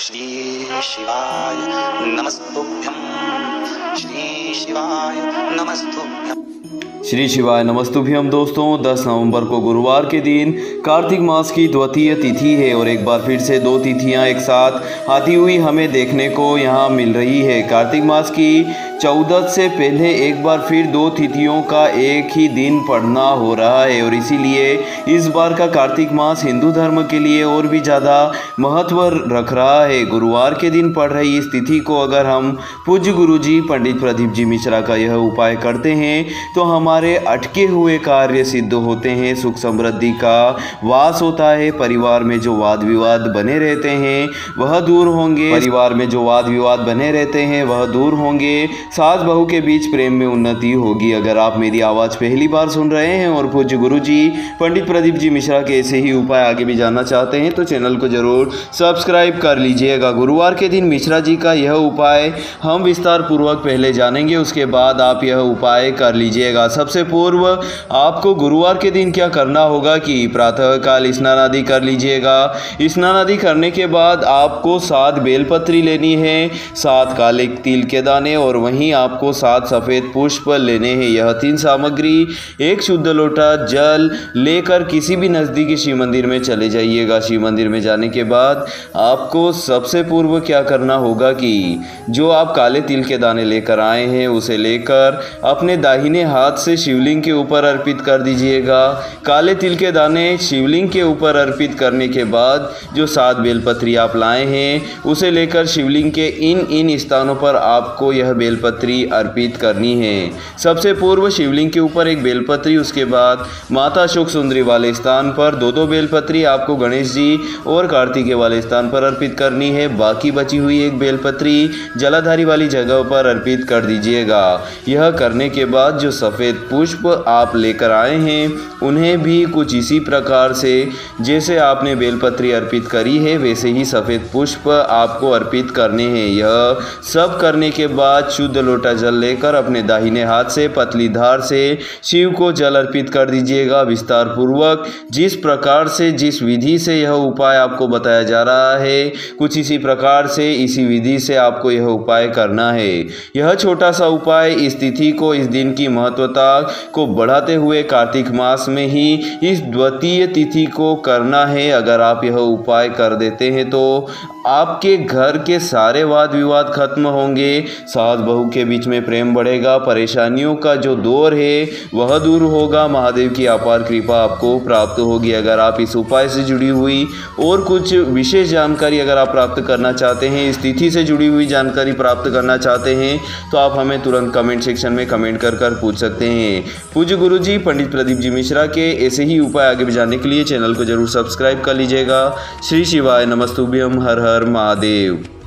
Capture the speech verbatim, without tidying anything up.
श्री शिवाय नमस्तुभ्यं। श्री शिवाय नमस्तुभ्यं। श्री शिवाय नमस्तुभ्यम। दोस्तों, दस नवंबर को गुरुवार के दिन कार्तिक मास की द्वितीय तिथि है और एक बार फिर से दो तिथियां एक साथ आती हुई हमें देखने को यहां मिल रही है। कार्तिक मास की चौदह से पहले एक बार फिर दो तिथियों का एक ही दिन पड़ना हो रहा है और इसीलिए इस बार का कार्तिक मास हिंदू धर्म के लिए और भी ज़्यादा महत्व रख रहा है। गुरुवार के दिन पड़ रही इस तिथि को अगर हम पूज्य गुरुजी पंडित प्रदीप जी मिश्रा का यह उपाय करते हैं तो हमारे अटके हुए कार्य सिद्ध होते हैं, सुख समृद्धि का वास होता है, परिवार में जो वाद विवाद बने रहते हैं वह दूर होंगे परिवार में जो वाद विवाद बने रहते हैं वह दूर होंगे सास बहू के बीच प्रेम में उन्नति होगी। अगर आप मेरी आवाज़ पहली बार सुन रहे हैं और पूज्य गुरुजी पंडित प्रदीप जी मिश्रा के ऐसे ही उपाय आगे भी जानना चाहते हैं तो चैनल को जरूर सब्सक्राइब कर लीजिएगा। गुरुवार के दिन मिश्रा जी का यह उपाय हम विस्तार पूर्वक पहले जानेंगे, उसके बाद आप यह उपाय कर लीजिएगा। सबसे पूर्व आपको गुरुवार के दिन क्या करना होगा कि प्रातःकाल स्नान आदि कर लीजिएगा। स्नान आदि करने के बाद आपको सात बेलपत्री लेनी है, सात काले तिल के दाने और वहीं आपको सात सफ़ेद पुष्प लेने हैं। यह तीन सामग्री एक शुद्ध लोटा जल लेकर किसी भी नज़दीकी शिव मंदिर में चले जाइएगा। शिव मंदिर में जाने के बाद आपको सबसे पूर्व क्या करना होगा कि जो आप काले तिल के दाने लेकर आए हैं उसे लेकर अपने दाहिने हाथ से शिवलिंग के ऊपर अर्पित कर दीजिएगा। काले तिल के दाने शिवलिंग के ऊपर अर्पित करने के बाद जो सात बेलपत्री आप लाए हैं उसे लेकर शिवलिंग के इन इन स्थानों पर आपको यह बेलपत्री अर्पित करनी है। सबसे पूर्व शिवलिंग के ऊपर एक बेलपत्री, उसके बाद माता अशोक सुंदरी वाले स्थान पर दो दो बेलपत्री आपको गणेश जी और कार्तिकेय वाले स्थान पर अर्पित करनी है। बाकी बची हुई एक बेलपत्री जलाधारी वाली जगह पर अर्पित कर दीजिएगा। यह करने के बाद जो सफ़ेद पुष्प आप लेकर आए हैं उन्हें भी कुछ इसी प्रकार से जैसे आपने बेलपत्री अर्पित करी है वैसे ही सफ़ेद पुष्प आपको अर्पित करने हैं। यह सब करने के बाद शुद्ध लोटा जल लेकर अपने दाहिने हाथ से पतली धार से शिव को जल अर्पित कर दीजिएगा। विस्तार पूर्वक जिस प्रकार से जिस विधि से यह उपाय आपको बताया जा रहा है कुछ इसी प्रकार से इसी विधि से आपको यह उपाय करना है। यह छोटा सा उपाय इस तिथि को, इस दिन की महत्वता को बढ़ाते हुए कार्तिक मास में ही इस द्वितीय तिथि को करना है। अगर आप यह उपाय कर देते हैं तो आपके घर के सारे वाद विवाद खत्म होंगे, सास बहू के बीच में प्रेम बढ़ेगा, परेशानियों का जो दौर है वह दूर होगा, महादेव की अपार कृपा आपको प्राप्त होगी। अगर आप इस उपाय से जुड़ी हुई और कुछ विशेष जानकारी अगर आप प्राप्त करना चाहते हैं, इस तिथि से जुड़ी हुई जानकारी प्राप्त करना चाहते हैं तो आप हमें तुरंत कमेंट सेक्शन में कमेंट कर कर पूछ सकते हैं। पूज्य गुरुजी पंडित प्रदीप जी मिश्रा के ऐसे ही उपाय आगे भी जानने के लिए चैनल को जरूर सब्सक्राइब कर लीजिएगा। श्री शिवाय नमस्तुभ्यम। हर हर महादेव।